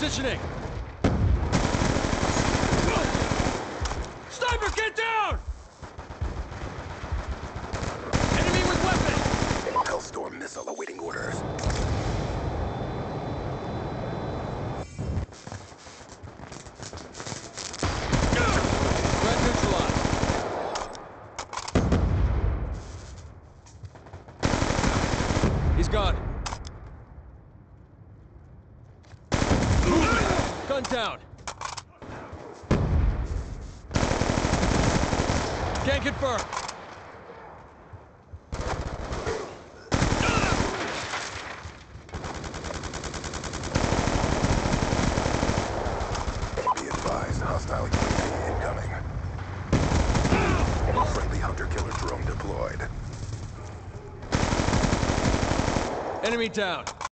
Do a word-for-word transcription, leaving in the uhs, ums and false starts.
Repositioning! Sniper, get down! Enemy with weapon! Hellstorm missile awaiting orders. Threat neutralized. He's gone. Gun down. Can confirm. Be advised, hostile U A V incoming. Friendly hunter-killer drone deployed. Enemy down.